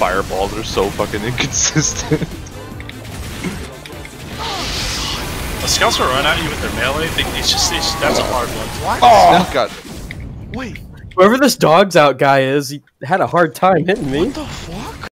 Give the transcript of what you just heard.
fireballs are so fucking inconsistent. The scouts will run at you with their melee. That's a hard one. What? Oh god. Wait. Whoever this dogs out guy is, he had a hard time hitting me. What the